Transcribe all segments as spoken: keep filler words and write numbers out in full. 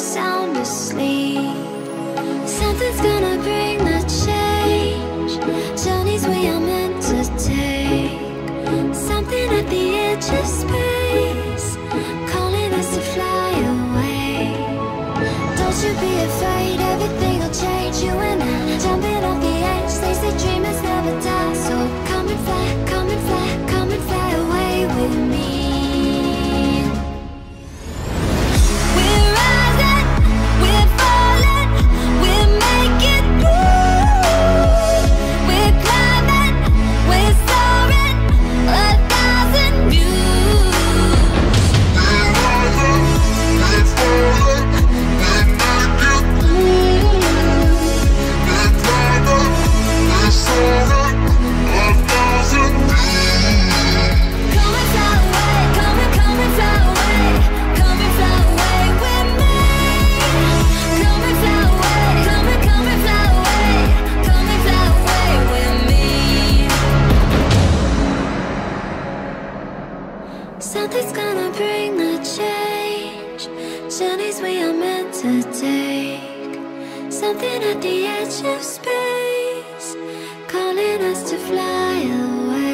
sound asleep. Something's gonna bring the change. Journeys we are meant to take. Something at the edge of space, calling us to fly away. Don't you be afraid, everything will change. You and I, jumping off the edge. They say dreamers never die. So come and fly, come and fly, come and fly away with me. We're rising, we're falling, we're making through. We're climbing, we're soaring, a thousand views. We're rising, we're falling, we're making through. We're climbing, we're soaring, a thousand views. Come and fly away, come and come and fly away, come and fly away with me. Come and fly away, come and come and fly away, come and fly away with me. Something's gonna bring the change. Journeys we are meant to take. Something at the edge of space, calling us to fly away.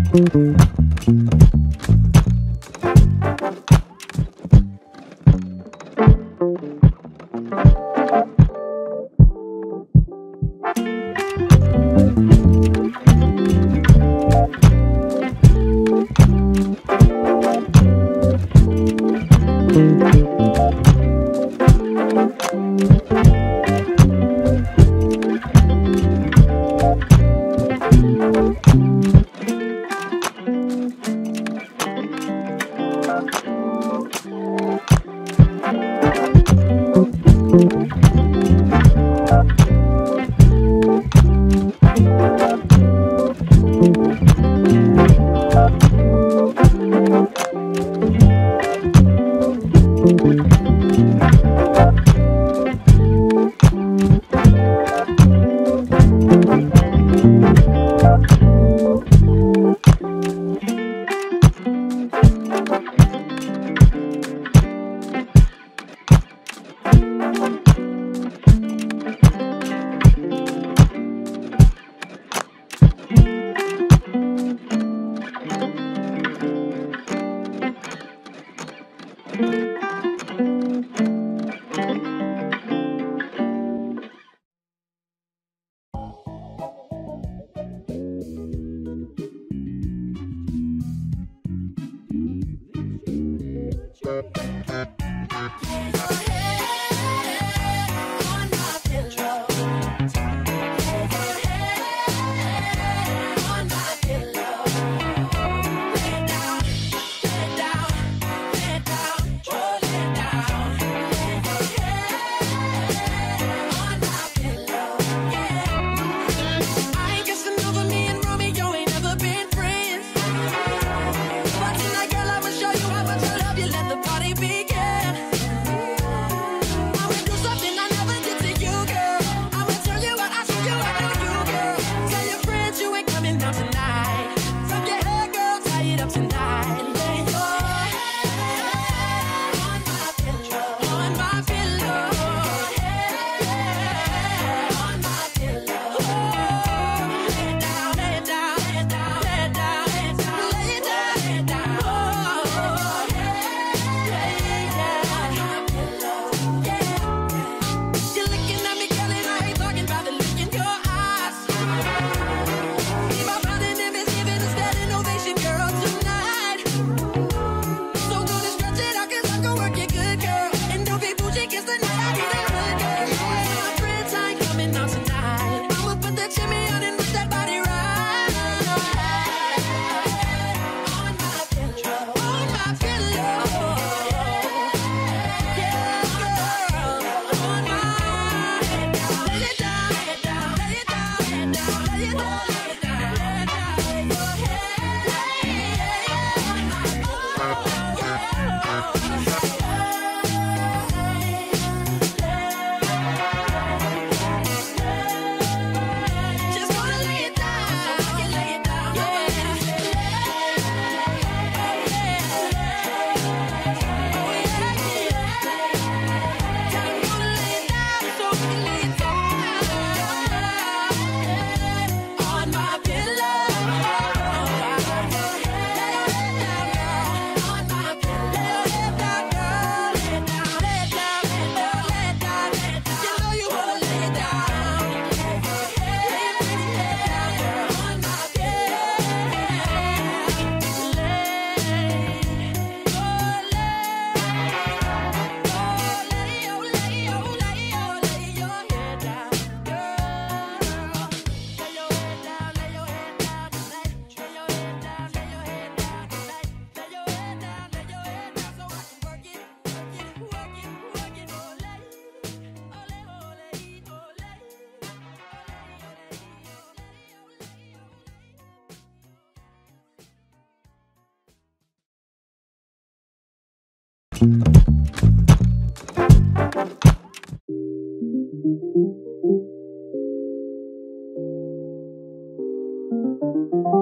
Thank